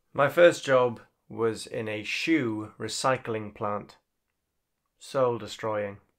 My first job was in a shoe recycling plant. Soul destroying.